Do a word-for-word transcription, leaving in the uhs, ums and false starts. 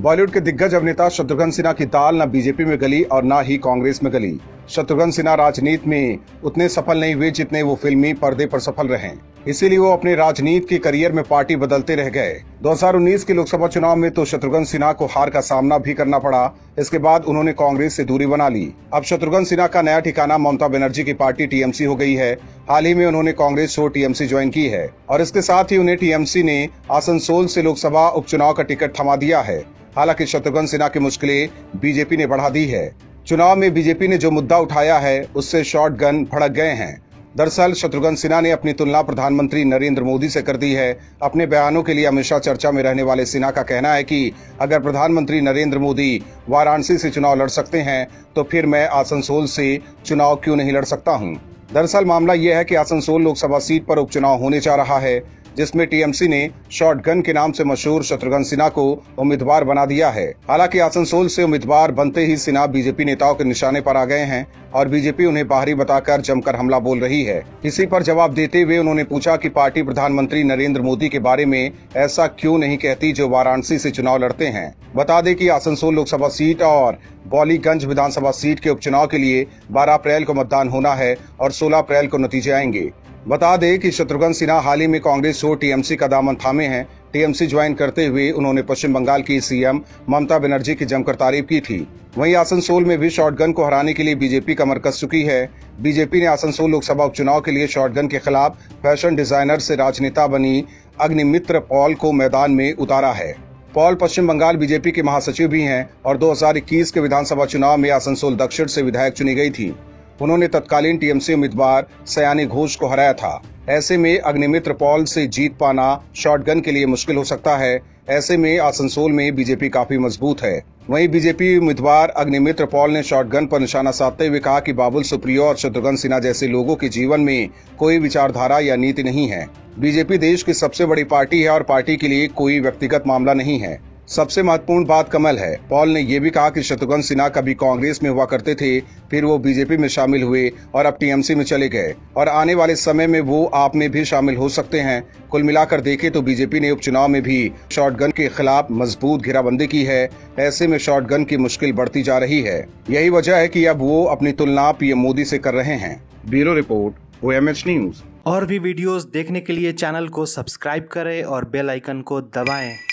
बॉलीवुड के दिग्गज अभिनेता शत्रुघ्न सिन्हा की दाल न बीजेपी में गली और न ही कांग्रेस में गली। शत्रुघ्न सिन्हा राजनीति में उतने सफल नहीं हुए जितने वो फिल्मी पर्दे पर सफल रहे, इसीलिए वो अपने राजनीति के करियर में पार्टी बदलते रह गए। दो हज़ार उन्नीस के लोकसभा चुनाव में तो शत्रुघ्न सिन्हा को हार का सामना भी करना पड़ा। इसके बाद उन्होंने कांग्रेस से दूरी बना ली। अब शत्रुघ्न सिन्हा का नया ठिकाना ममता बनर्जी की पार्टी टीएमसी हो गई है। हाल ही में उन्होंने कांग्रेस छोड़ टीएमसी ज्वाइन की है और इसके साथ ही उन्हें टीएमसी ने आसनसोल से लोकसभा उपचुनाव का टिकट थमा दिया है। हालांकि शत्रुघ्न सिन्हा की मुश्किलें बीजेपी ने बढ़ा दी है। चुनाव में बीजेपी ने जो मुद्दा उठाया है उससे शॉटगन भड़क गए हैं। दरअसल शत्रुघ्न सिन्हा ने अपनी तुलना प्रधानमंत्री नरेंद्र मोदी से कर दी है। अपने बयानों के लिए हमेशा चर्चा में रहने वाले सिन्हा का कहना है कि अगर प्रधानमंत्री नरेंद्र मोदी वाराणसी से चुनाव लड़ सकते हैं तो फिर मैं आसनसोल से चुनाव क्यों नहीं लड़ सकता हूं। दरअसल मामला यह है कि आसनसोल लोकसभा सीट पर उपचुनाव होने जा रहा है, जिसमें टीएमसी ने शॉटगन के नाम से मशहूर शत्रुघ्न सिन्हा को उम्मीदवार बना दिया है। हालांकि आसनसोल से उम्मीदवार बनते ही सिन्हा बीजेपी नेताओं के निशाने पर आ गए हैं और बीजेपी उन्हें बाहरी बताकर जमकर हमला बोल रही है। इसी पर जवाब देते हुए उन्होंने पूछा कि पार्टी प्रधानमंत्री नरेंद्र मोदी के बारे में ऐसा क्यों नहीं कहती जो वाराणसी से चुनाव लड़ते हैं। बता दें कि आसनसोल लोकसभा सीट और बॉलीगंज विधानसभा सीट के उपचुनाव के लिए बारह अप्रैल को मतदान होना है और सोलह अप्रैल को नतीजे आएंगे। बता दें कि शत्रुघ्न सिन्हा हाल ही में कांग्रेस छोड़ टीएमसी का दामन थामे हैं। टीएमसी ज्वाइन करते हुए उन्होंने पश्चिम बंगाल की सीएम ममता बनर्जी की जमकर तारीफ की थी। वहीं आसनसोल में भी शॉटगन को हराने के लिए बीजेपी कमर कस चुकी है। बीजेपी ने आसनसोल लोकसभा उपचुनाव के लिए शॉटगन के खिलाफ फैशन डिजाइनर से राजनेता बनी अग्निमित्र पॉल को मैदान में उतारा है। पॉल पश्चिम बंगाल बीजेपी के महासचिव भी हैं और दो हज़ार इक्कीस के विधानसभा चुनाव में आसनसोल दक्षिण से विधायक चुनी गई थी। उन्होंने तत्कालीन टीएमसी उम्मीदवार सयानी घोष को हराया था। ऐसे में अग्निमित्र पॉल से जीत पाना शॉटगन के लिए मुश्किल हो सकता है। ऐसे में आसनसोल में बीजेपी काफी मजबूत है। वहीं बीजेपी उम्मीदवार अग्निमित्र पॉल ने शॉटगन पर निशाना साधते हुए कहा कि बाबुल सुप्रियो और शत्रुघ्न सिन्हा जैसे लोगों के जीवन में कोई विचारधारा या नीति नहीं है। बीजेपी देश की सबसे बड़ी पार्टी है और पार्टी के लिए कोई व्यक्तिगत मामला नहीं है। सबसे महत्वपूर्ण बात कमल है। पॉल ने यह भी कहा कि शत्रुघ्न सिन्हा कभी कांग्रेस में हुआ करते थे, फिर वो बीजेपी में शामिल हुए और अब टीएमसी में चले गए और आने वाले समय में वो आप में भी शामिल हो सकते हैं। कुल मिलाकर देखें तो बीजेपी ने उपचुनाव में भी शॉटगन के खिलाफ मजबूत घेराबंदी की है। ऐसे में शॉटगन की मुश्किल बढ़ती जा रही है। यही वजह है कि अब वो अपनी तुलना पीएम मोदी से कर रहे हैं। Bureau report, OMH news. और भी वीडियोस देखने के लिए चैनल को सब्सक्राइब करें और बेल आइकन को दबाएं।